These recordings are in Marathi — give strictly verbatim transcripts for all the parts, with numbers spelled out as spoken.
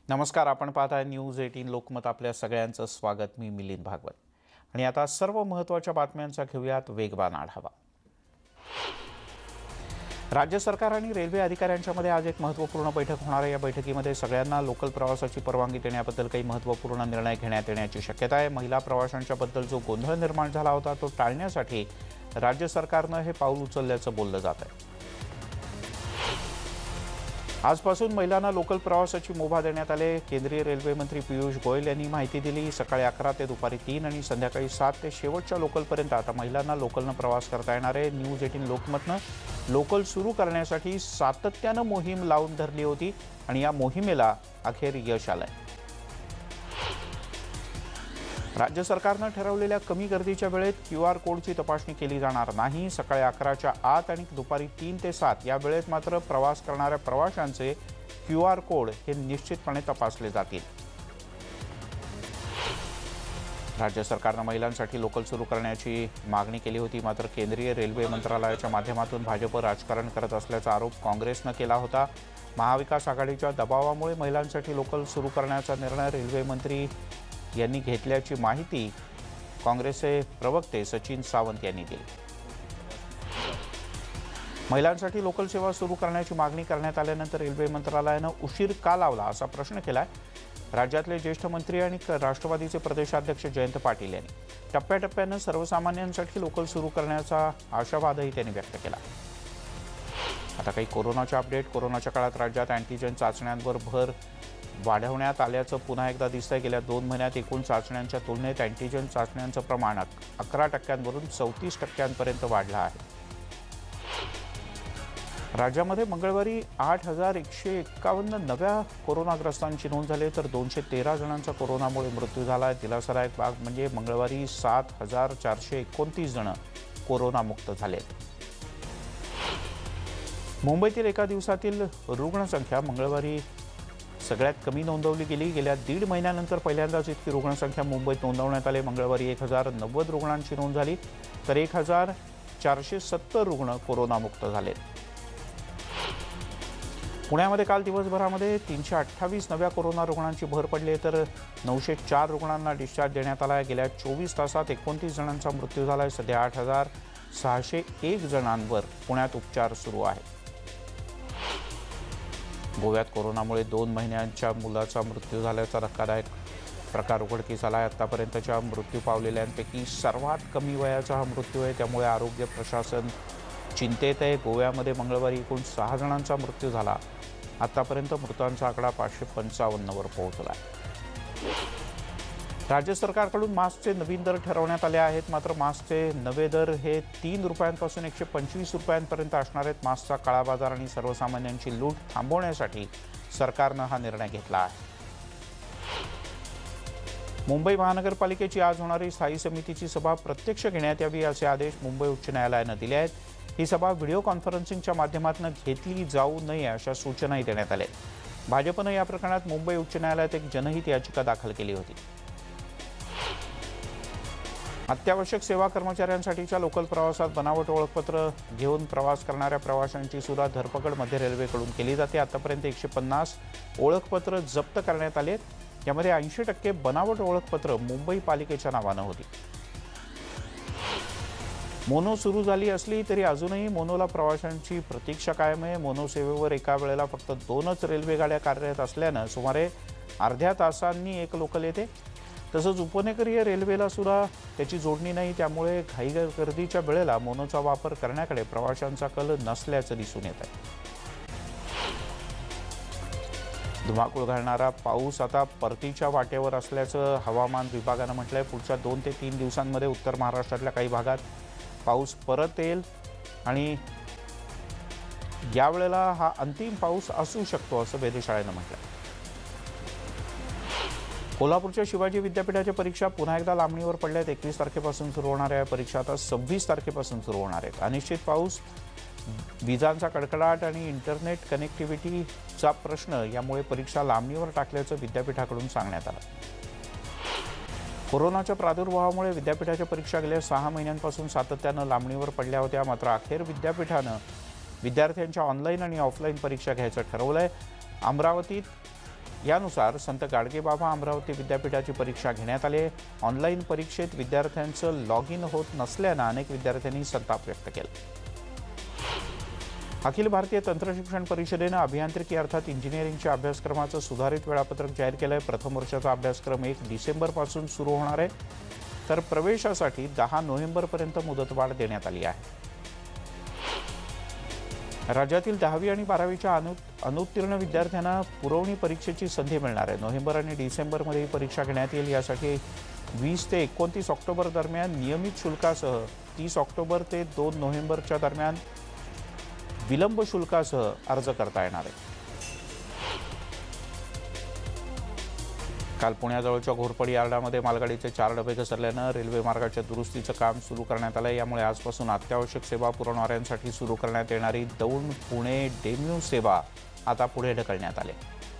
नमस्कार, आपण पाहताय न्यूज अठरा लोकमत. आपल्या सगळ्यांचं स्वागत. मी मिलिंद भागवत आणि आता सर्व महत्त्वाच्या बातम्यांचा घेऊयात वेगवान आढावा. राज्य सरकार आणि रेल्वे अधिकाऱ्यांच्या मध्ये आज एक महत्त्वपूर्ण बैठक होणार आहे. या बैठकीमध्ये सगळ्यांना लोकल प्रवासाची परवानगी देण्याबद्दल काही महत्त्वपूर्ण निर्णय घेण्यात येण्याची शक्यता आहे. महिला प्रवाशांच्या बद्दल जो गोंधळ निर्माण झाला होता तो टाळण्यासाठी राज्य सरकारने हे पाऊल उचलल्याचं बोललं जात आहे. आजपासून महिलांना लोकल प्रवासाची मुभा देण्यात आले. केंद्रीय रेल्वे मंत्री पियुष गोयल यांनी माहिती दिली. सकाळी अकरा ते दुपारी तीन आणि संध्याकाळी सात ते शेवटच्या लोकलपर्यंत आता महिलांना लोकलनं प्रवास करता येणार आहे. न्यूज अठरा लोकमतनं लोकल सुरू करण्यासाठी सातत्यानं मोहीम लावून धरली होती आणि या मोहिमेला अखेर यश आलंय. राज्य सरकारनं ठरवलेल्या कमी गर्दीच्या वेळेत क्यू आर कोडची तपासणी केली जाणार नाही. सकाळी अकराच्या आत आणि दुपारी तीन ते सात या वेळेत मात्र प्रवास करणाऱ्या प्रवाशांचे क्यू आर कोड हे निश्चितपणे तपासले जातील. राज्य सरकारनं महिलांसाठी लोकल सुरू करण्याची मागणी केली होती, मात्र केंद्रीय रेल्वे मंत्रालयाच्या माध्यमातून भाजप राजकारण करत असल्याचा आरोप काँग्रेसनं केला होता. महाविकास आघाडीच्या दबावामुळे महिलांसाठी लोकल सुरू करण्याचा निर्णय रेल्वे मंत्री यांनी घेतल्याची माहिती काँग्रेसचे प्रवक्ते सचिन सावंत यांनी दिली. महिलांसाठी लोकल सेवा सुरू करण्याची मागणी करण्यात आल्यानंतर रेल्वे मंत्रालयानं उशीर का लावला असा प्रश्न केलाय. राज्यातले ज्येष्ठ मंत्री आणि राष्ट्रवादीचे प्रदेशाध्यक्ष जयंत पाटील यांनी टप्प्याटप्प्यानं सर्वसामान्यांसाठी लोकल सुरू करण्याचा आशावादही त्यांनी व्यक्त केला. आता काही कोरोनाचे अपडेट. कोरोनाच्या काळात राज्यात अँटीजेन चाचण्यांवर भर वाढवण्यात आल्याचं पुन्हा एकदा दिसतंय. गेल्या दोन महिन्यात एकूण चाचण्यांच्या तुलनेत अँटीजेन चाचण्यांचं प्रमाण अकरा टक्क्यांवरून चौतीस टक्क्यांपर्यंत वाढलं आहे. राज्यामध्ये मंगळवारी आठ हजार एकशे एक्कावन्न नव्या कोरोनाग्रस्तांची नोंद झाली, तर दोनशे तेरा जणांचा कोरोनामुळे मृत्यू झाला आहे. दिलासादायक बाब म्हणजे मंगळवारी सात हजार चारशे एकोणतीस जण कोरोनामुक्त झालेत. मुंबईतील एका दिवसातील रुग्णसंख्या मंगळवारी सगळ्यात कमी नोंदवली गेली. गेल्या दीड महिन्यानंतर पहिल्यांदाच इतकी रुग्णसंख्या मुंबईत नोंदवण्यात आली. मंगळवारी एक हजार नव्वद रुग्णांची नोंद झाली, तर एक हजार चारशे सत्तर रुग्ण कोरोनामुक्त झाले. पुण्यामध्ये काल दिवसभरामध्ये तीनशे अठ्ठावीस नव्या कोरोना रुग्णांची भर पडली, तर नऊशे चार रुग्णांना डिस्चार्ज देण्यात आला आहे. गेल्या चोवीस तासात एकोणतीस जणांचा मृत्यू झाला आहे. सध्या आठ हजार सहाशे एक जणांवर पुण्यात उपचार सुरू आहेत. गोव्यात कोरोनामुळे दोन महिन्यांच्या मुलाचा मृत्यू झाल्याचा धक्कादायक प्रकार उघडकीस आला आहे. आतापर्यंतच्या मृत्यू पावलेल्यांपैकी सर्वात कमी वयाचा हा मृत्यू आहे, त्यामुळे आरोग्य प्रशासन चिंतेत आहे. गोव्यामध्ये मंगळवारी एकूण सहा जणांचा मृत्यू झाला. आतापर्यंत मृतांचा आकडा पाचशे पंचावन्नवर पोहोचला आहे. राज्य सरकारकडून मास्कचे नवीन दर ठरवण्यात आले आहेत, मात्र मास्कचे नवे दर हे तीन रुपयांपासून एकशे पंचवीस रुपयांपर्यंत असणार आहेत. मास्कचा काळाबाजार आणि सर्वसामान्यांची लूट थांबवण्यासाठी सरकारनं हा निर्णय घेतला आहे. मुंबई महानगरपालिकेची आज होणारी स्थायी समितीची सभा प्रत्यक्ष घेण्यात यावी असे आदेश मुंबई उच्च न्यायालयानं दिले आहेत. ही सभा व्हिडिओ कॉन्फरन्सिंगच्या माध्यमातून घेतली जाऊ नये अशा सूचनाही देण्यात आल्या. भाजपनं या प्रकरणात मुंबई उच्च न्यायालयात एक जनहित याचिका दाखल केली होती. अत्यावश्यक सेवा कर्मचाऱ्यांसाठीच्या लोकल प्रवासात बनावट ओळखपत्र घेऊन प्रवास करणाऱ्या प्रवाशांची सुद्धा धरपकड मध्य रेल्वेकडून केली जाते. आतापर्यंत एकशे पन्नास ओळखपत्र जप्त करण्यात आले. यामध्ये ऐंशी टक्के बनावट ओळखपत्र मुंबई पालिकेच्या नावानं होती. मोनो सुरू झाली असली तरी अजूनही मोनोला प्रवाशांची प्रतीक्षा कायम आहे. मोनो सेवेवर एका वेळेला फक्त दोनच रेल्वे गाड्या कार्यरत असल्यानं सुमारे अर्ध्या तासांनी एक लोकल येते. तसंच उपनगरीय रेल्वेला सुद्धा त्याची जोडणी नाही, त्यामुळे घाई गर्दीच्या वेळेला मोनोचा वापर करण्याकडे प्रवाशांचा कल नसल्याचं दिसून येत आहे. धुमाकूळ घालणारा पाऊस आता परतीच्या वाटेवर असल्याचं हवामान विभागानं म्हटलंय. पुढच्या दोन ते तीन दिवसांमध्ये उत्तर महाराष्ट्रातल्या काही भागात पाऊस परत येईल आणि यावेळेला हा अंतिम पाऊस असू शकतो असं वेधशाळेनं म्हटलंय. कोल्हापूरच्या शिवाजी विद्यापीठाच्या परीक्षा पुन्हा एकदा लांबणीवर पडल्यात. एकवीस तारखेपासून सुरू होणाऱ्या या परीक्षा आता सव्वीस तारखेपासून सुरू होणार आहेत. अनिश्चित पाऊस, विजांचा कडकडाट आणि इंटरनेट कनेक्टिव्हिटीचा प्रश्न यामुळे परीक्षा लांबणीवर टाकल्याचं विद्यापीठाकडून सांगण्यात आलं. कोरोनाच्या प्रादुर्भावामुळे विद्यापीठाच्या परीक्षा गेल्या सहा महिन्यांपासून सातत्यानं लांबणीवर पडल्या होत्या, मात्र अखेर विद्यापीठानं विद्यार्थ्यांच्या ऑनलाईन आणि ऑफलाईन परीक्षा घ्यायचं ठरवलंय. अमरावतीत यानुसार संत गाडगेबाबा अमरावती विद्यापीठाची परीक्षा घेण्यात आली. ऑनलाईन परीक्षेत विद्यार्थ्यांचं लॉग इन होत नसल्यानं अनेक विद्यार्थ्यांनी संताप व्यक्त केला. अखिल भारतीय तंत्रशिक्षण परिषदेनं अभियांत्रिकी अर्थात इंजिनिअरिंगच्या अभ्यासक्रमाचं सुधारित वेळापत्रक जाहीर केलं आहे. प्रथम वर्षाचा अभ्यासक्रम एक डिसेंबरपासून सुरू होणार आहे, तर प्रवेशासाठी दहा नोव्हेंबरपर्यंत मुदतवाढ देण्यात आली आहे. राज्यातील दहावी आणि बारावीच्या अनु अनुत्तीर्ण विद्यार्थ्यांना पुरवणी परीक्षेची संधी मिळणार आहे. नोव्हेंबर आणि डिसेंबरमध्ये ही परीक्षा घेण्यात येईल. यासाठी वीस ते एकोणतीस ऑक्टोबर दरम्यान नियमित शुल्कासह, तीस ऑक्टोबर ते दोन नोव्हेंबरच्या दरम्यान विलंब शुल्कासह अर्ज करता येणार आहे. काल पुण्याजवळच्या घोरपडी यार्डामध्ये मालगाडीचे चार डबे घसरल्यानं रेल्वे मार्गाच्या दुरुस्तीचं काम सुरू करण्यात आलं. यामुळे आजपासून अत्यावश्यक सेवा पुरवणाऱ्यांसाठी सुरू करण्यात येणारी दौंड पुणे डेम्यू सेवा आता पुढे ढकलण्यात आली.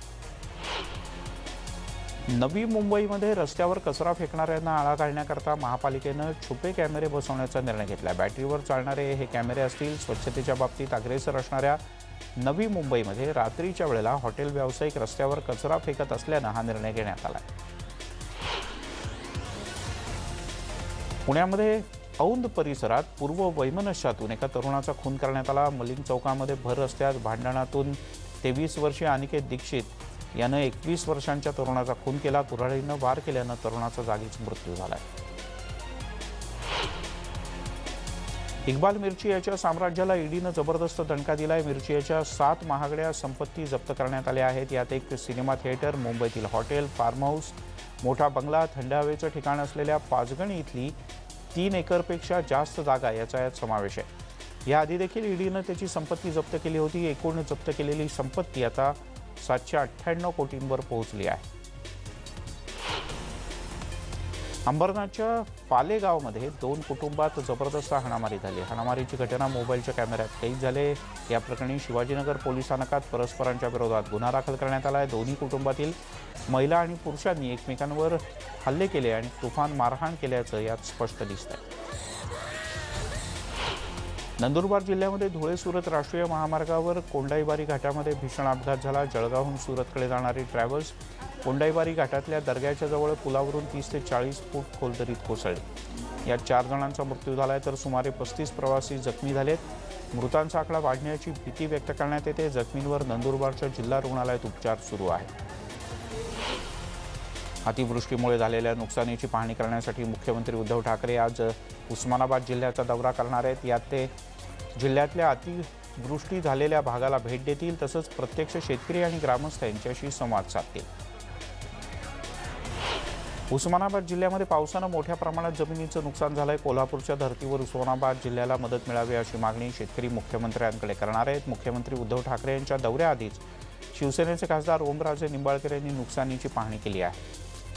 नवी मुंबईमध्ये रस्त्यावर कचरा फेकणाऱ्यांना आळा घालण्याकरता महापालिकेनं छुपे कॅमेरे बसवण्याचा निर्णय घेतला. बॅटरीवर चालणारे हे कॅमेरे असतील. स्वच्छतेच्या बाबतीत अग्रेसर असणाऱ्या नवी मुंबईमध्ये रात्रीच्या वेळेला हॉटेल व्यावसायिक रस्त्यावर कचरा फेकत असल्यानं हा निर्णय घेण्यात आला. पुण्यामध्ये औंध परिसरात पूर्व वैमनस्यातून एका तरुणाचा खून करण्यात आला. मलिंग चौकामध्ये भर रस्त्यात भांडणातून तेवीस वर्षीय अनिकेत दीक्षित यानं एकवीस वर्षांच्या तरुणाचा खून केला. कुऱ्हाडीनं वार केल्यानं तरुणाचा जागीच मृत्यू झाला. इक्बाल मिर्ची याच्या साम्राज्याला ईडीनं जबरदस्त दणका दिलाय. मिर्ची याच्या सात महागड्या संपत्ती जप्त करण्यात आल्या आहेत. यात एक सिनेमा थिएटर, मुंबईतील हॉटेल, फार्म हाऊस, मोठा बंगला, थंड हवेचं ठिकाण असलेल्या पाचगणी इथली तीन एकरपेक्षा जास्त जागा याचा यात समावेश आहे. याआधी देखील ईडीनं त्याची संपत्ती जप्त केली होती. एकूण जप्त केलेली संपत्ती आता सातशे अठ्ठ्याण्णव कोटींवर पोहोचली आहे. अंबरनाथच्या पालेगावमध्ये दोन कुटुंबात जबरदस्त हाणामारी झाली. हाणामारीची घटना मोबाईलच्या कॅमेऱ्यात कैद झाले. या प्रकरणी शिवाजीनगर पोलीस स्थानकात परस्परांच्या विरोधात गुन्हा दाखल करण्यात आला आहे. दोन्ही कुटुंबातील महिला आणि पुरुषांनी एकमेकांवर हल्ले केले आणि तुफान मारहाण केल्याचं यात स्पष्ट दिसतंय. नंदुरबार जिल्ह्यामध्ये धुळे सुरत राष्ट्रीय महामार्गावर कोंडाईबारी घाटामध्ये भीषण अपघात झाला. जळगावहून सुरतकडे जाणारी ट्रॅव्हल्स कोंडाईबारी घाटातल्या दर्ग्याच्या जवळ पुलावरून तीस ते चाळीस फूट खोल दरीत कोसळली. यात चार जणांचा मृत्यू झाला आहे, तर सुमारे पस्तीस प्रवासी जखमी झालेत. मृतांचा आकडा वाढण्याची भीती व्यक्त करण्यात येते. जखमींवर नंदुरबारच्या जिल्हा रुग्णालयात उपचार सुरू आहेत. अतिवृष्टीमुळे झालेल्या नुकसानीची पाहणी करण्यासाठी मुख्यमंत्री उद्धव ठाकरे आज उस्मानाबाद जिल्ह्याचा दौरा करणार आहेत. यात ते जिल्ह्यातल्या अतिवृष्टी झालेल्या भागाला भेट देतील. तसंच प्रत्यक्ष शेतकरी आणि ग्रामस्थ यांच्याशी संवाद साधतील. उस्मानाबाद जिल्ह्यामध्ये पावसानं मोठ्या प्रमाणात जमिनीचं नुकसान झालंय. कोल्हापूरच्या धर्तीवर उस्मानाबाद जिल्ह्याला मदत मिळावी अशी मागणी शेतकरी मुख्यमंत्र्यांकडे करणार आहेत. मुख्यमंत्री उद्धव ठाकरे यांच्या दौऱ्याआधीच शिवसेनेचे खासदार ओमराजे निंबाळकर यांनी नुकसानीची पाहणी केली आहे.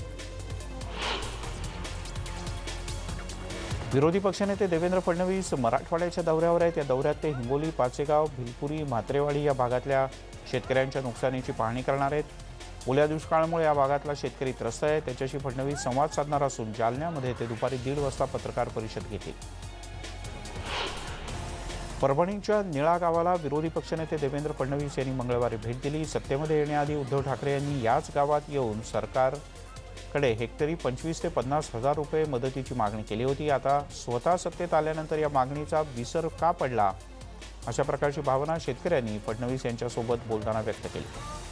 विरोधी पक्षनेते देवेंद्र फडणवीस मराठवाड्याच्या दौऱ्यावर आहेत. या दौऱ्यात ते हिंगोली, पाचेगाव, भिलपुरी, म्हात्रेवाडी या भागातल्या शेतकऱ्यांच्या नुकसानीची पाहणी करणार आहेत. ओल्या दुष्काळामुळे या भागातला शेतकरी त्रस्त आहे. त्याच्याशी फडणवीस संवाद साधणार असून जालन्यामध्ये ते दुपारी दीड वाजता पत्रकार परिषद घेतील. परभणीच्या निळा गावाला विरोधी पक्षनेते देवेंद्र फडणवीस यांनी मंगळवारी भेट दिली. सत्तेमध्ये येण्याआधी उद्धव ठाकरे यांनी याच गावात येऊन सरकारकडे हेक्टरी पंचवीस ते पन्नास हजार रुपये मदतीची मागणी केली होती. आता स्वतः सत्तेत आल्यानंतर या मागणीचा विसर का पडला, अशा प्रकारची भावना शेतकऱ्यांनी फडणवीस यांच्यासोबत बोलताना व्यक्त केली.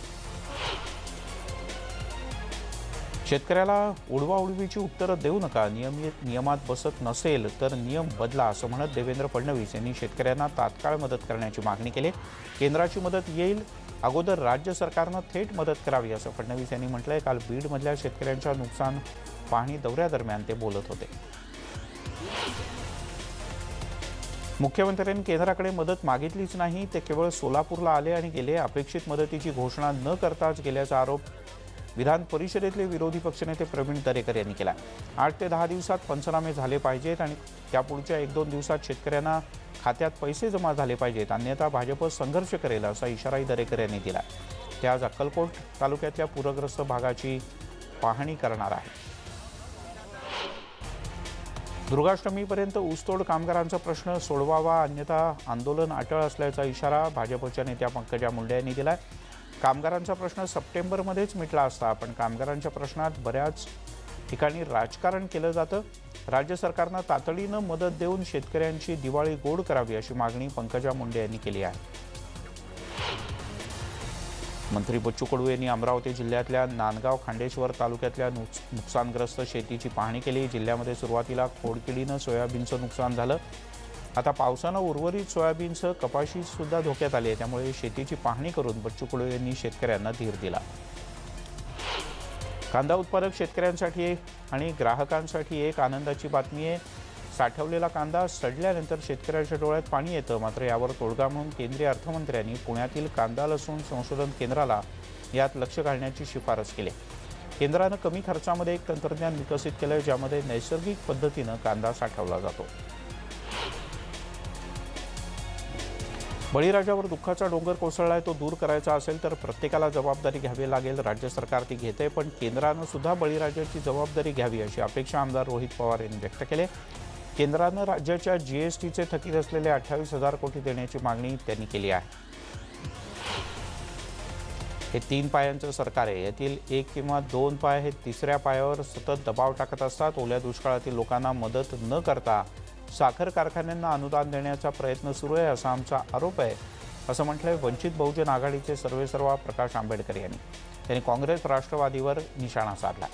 शेतकऱ्याला उडवाउडवीची उत्तरं देऊ नका, नियमित नियमात बसत नसेल तर नियम बदला, असं म्हणत देवेंद्र फडणवीस यांनी शेतकऱ्यांना तात्काळ मदत करण्याची मागणी केली. केंद्राची मदत येईल, अगोदर राज्य सरकारनं थेट मदत करावी, असं फडणवीस यांनी म्हटलंय. काल बीडमधल्या शेतकऱ्यांच्या नुकसान पाहणी दौऱ्यादरम्यान ते बोलत होते. मुख्यमंत्र्यांनी केंद्राकडे मदत मागितलीच नाही, ते केवळ सोलापूरला आले आणि गेले. अपेक्षित मदतीची घोषणा न करताच गेल्याचा आरोप विधान परिषदेतले विरोधी पक्षनेते प्रवीण दरेकर यांनी केला. आठ ते दहा दिवसात पंचनामे झाले पाहिजेत आणि त्यापुढच्या एक दोन दिवसात शेतकऱ्यांना खात्यात पैसे जमा झाले पाहिजेत, अन्यथा भाजप संघर्ष करेल, असा इशाराही दरेकर यांनी दिला. ते आज अक्कलकोट तालुक्यातल्या पूरग्रस्त भागाची पाहणी करणार आहे. दुर्गाष्टमीपर्यंत ऊसतोड कामगारांचा प्रश्न सोडवावा, अन्यथा आंदोलन अटळ असल्याचा इशारा भाजपच्या नेत्या पंकजा मुंडे यांनी दिला. कामगारांचा प्रश्न सप्टेंबरमध्येच मिटला असता, पण कामगारांच्या प्रश्नात बऱ्याच ठिकाणी राजकारण केलं जातं. राज्य सरकारनं तातडीनं मदत देऊन शेतकऱ्यांची दिवाळी गोड करावी अशी मागणी पंकजा मुंडे यांनी केली आहे. मंत्री बच्चू कडू यांनी अमरावती जिल्ह्यातल्या नांदगाव खांडेश्वर तालुक्यातल्या नुकसानग्रस्त शेतीची पाहणी केली. जिल्ह्यामध्ये सुरुवातीला खोडकिडीनं सोयाबीनचं नुकसान झालं. आता पावसानं उर्वरित सोयाबीनसह कपाशी सुद्धा धोक्यात आली आहे. त्यामुळे शेतीची पाहणी करून बच्चू कडू यांनी शेतकऱ्यांना धीर दिला. कांदा उत्पादक शेतकऱ्यांसाठी आणि ग्राहकांसाठी एक आनंदाची बातमी आहे. साठवलेला कांदा सडल्यानंतर शेतकऱ्यांच्या डोळ्यात पाणी येतं. मात्र यावर तोडगा म्हणून केंद्रीय अर्थमंत्र्यांनी पुण्यातील कांदा लसूण संशोधन केंद्राला यात लक्ष घालण्याची शिफारस केली. केंद्रानं कमी खर्चामध्ये एक तंत्रज्ञान विकसित केलं ज्यामध्ये नैसर्गिक पद्धतीनं कांदा साठवला जातो. बळीराजावर दुःखाचा डोंगर कोसळलाय, तो दूर करायचा असेल तर प्रत्येकाला जबाबदारी घ्यावी लागेल. राज्य सरकार ती घेते, पण केंद्रानं सुद्धा बळीराजाची जबाबदारी घ्यावी अशी अपेक्षा आमदार रोहित पवार यांनी व्यक्त केली. केंद्रानं राज्याच्या जीएसटीचे थकीत असलेले अठ्ठावीस हजार कोटी देण्याची मागणी त्यांनी केली आहे. हे तीन पायांचं सरकार आहे. यातील एक किंवा दोन पाय हे तिसऱ्या पायावर सतत दबाव टाकत असतात. ओल्या दुष्काळातील लोकांना मदत न करता साखर कारखान्यांना अनुदान देण्याचा प्रयत्न सुरू आहे असा आमचा आरोप आहे, असं म्हटलंय वंचित बहुजन आघाडीचे सर्वेसर्वा प्रकाश आंबेडकर यांनी. त्यांनी काँग्रेस राष्ट्रवादीवर निशाणा साधला.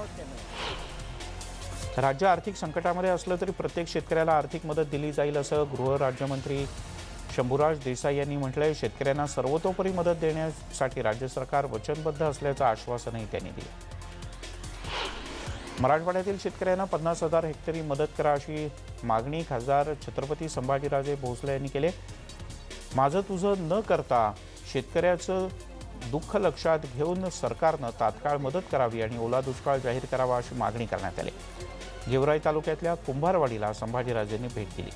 राज्य आर्थिक संकटामध्ये असलं तरी प्रत्येक शेतकऱ्याला आर्थिक मदत दिली जाईल असं गृहराज्यमंत्री शंभूराज देसाई यांनी म्हटलंय. शेतकऱ्यांना सर्वतोपरी मदत देण्यासाठी राज्य सरकार वचनबद्ध असल्याचं आश्वासनही त्यांनी दिलं. मराठवाड्यातील शेतकऱ्यांना पन्नास हजार हेक्टरी मदत करा अशी मागणी खासदार छत्रपती संभाजीराजे भोसले यांनी केली. माझं तुझं न करता शेतकऱ्याचं दुःख लक्षात घेऊन सरकारनं तात्काळ मदत करावी आणि ओला दुष्काळ जाहीर करावा अशी मागणी करण्यात आली. गेवराई तालुक्यातल्या कुंभारवाडीला संभाजीराजेंनी भेट दिली.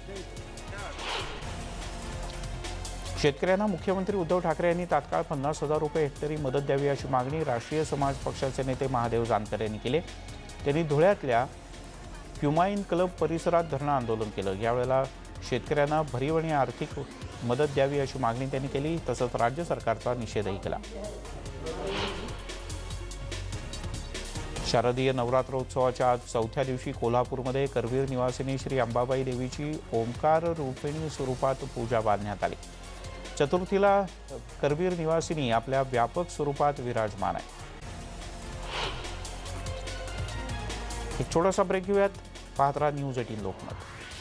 शेतकऱ्यांना मुख्यमंत्री उद्धव ठाकरे यांनी तात्काळ पन्नास हजार रुपये हेक्टरी मदत द्यावी अशी मागणी राष्ट्रीय समाज पक्षाचे नेते महादेव जानकर यांनी केली. त्यांनी धुळ्यातल्या प्युमाइन क्लब परिसरात धरणं आंदोलन केलं. यावेळेला शेतकऱ्यांना भरीव आणि आर्थिक मदत द्यावी अशी मागणी त्यांनी केली. तसंच राज्य सरकारचा निषेधही केला. शारदीय नवरात्रोत्सवाच्या आज चौथ्या दिवशी कोल्हापूरमध्ये करवीर निवासिनी श्री अंबाबाई देवीची ओंकार रूपिणी स्वरूपात पूजा बांधण्यात आली. चतुर्थीला करवीर निवासिनी आपल्या व्यापक स्वरूपात विराजमान आहे. एक छोटासा ब्रेक घेऊयात. पाहत राहा न्यूज एटीन लोकमत.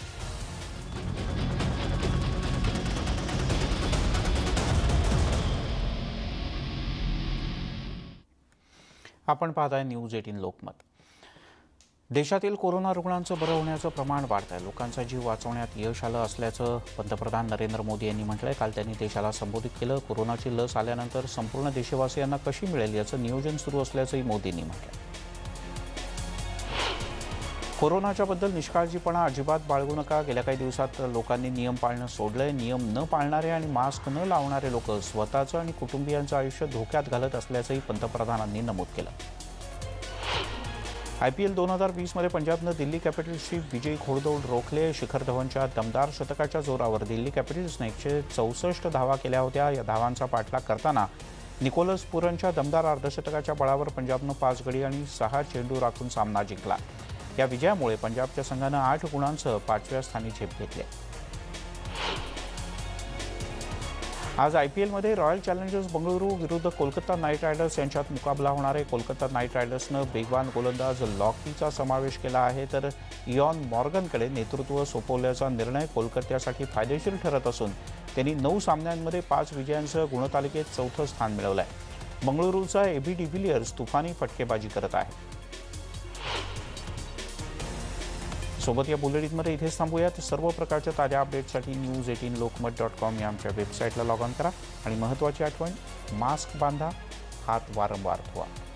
आपण पाहताय न्यूज एटीन लोकमत. देशातील कोरोना रुग्णांचं बरं होण्याचं प्रमाण वाढत आहे. लोकांचा जीव वाचवण्यात यश आलं असल्याचं पंतप्रधान नरेंद्र मोदी यांनी म्हटलंय. काल त्यांनी देशाला संबोधित केलं. कोरोनाची लस आल्यानंतर संपूर्ण देशवासियांना कशी मिळेल याचं नियोजन सुरू असल्याचंही मोदींनी म्हटलं. कोरोनाच्या बद्दल निष्काळजीपणा अजिबात बाळगू नका. गेल्या काही दिवसात लोकांनी नियम पाळणं सोडलंय. नियम न पाळणारे आणि मास्क न लावणारे लोक स्वतःचं आणि कुटुंबियांचं आयुष्य धोक्यात घालत असल्याचंही पंतप्रधानांनी नमूद केलं. आय पी एल दोन हजार वीसमध्ये पंजाबनं दिल्ली कॅपिटल्सची विजयी घोडदौड रोखले. शिखर धवनच्या दमदार शतकाच्या जोरावर दिल्ली कॅपिटल्सने एकशे चौसष्ट धावा केल्या होत्या. या धावांचा पाठलाग करताना निकोलस पुरनच्या दमदार अर्धशतकाच्या बळावर पंजाबनं पाच गडी आणि सहा चेंडू राखून सामना जिंकला. या विजयामुळे पंजाबच्या संघानं आठ गुणांसह पाचव्या स्थानी झेप घेतली. आज आय पी एलमध्ये रॉयल चॅलेंजर्स बंगळुरू विरुद्ध कोलकाता नाईट रायडर्स यांच्यात मुकाबला होणार आहे. कोलकाता नाईट रायडर्सनं वेगवान गोलंदाज लॉकीचा समावेश केला आहे, तर इयॉन मॉर्गनकडे नेतृत्व सोपवल्याचा निर्णय कोलकात्यासाठी फायदेशीर ठरत असून त्यांनी नऊ सामन्यांमध्ये पाच विजयांसह गुणतालिकेत चौथं स्थान मिळवलं आहे. बंगळुरूचा एबी डिव्हिलियर्स तुफानी फटकेबाजी करत आहे. सोबत या बुलेटिनमध्ये इथेच थांबूयात. सर्व प्रकारच्या ताज्या अपडेटसाठी news eighteen Lokmat dot com या आमच्या वेबसाईटला लॉग ऑन करा आणि महत्त्वाची आठवण, मास्क बांधा, हात वारंवार धुवा.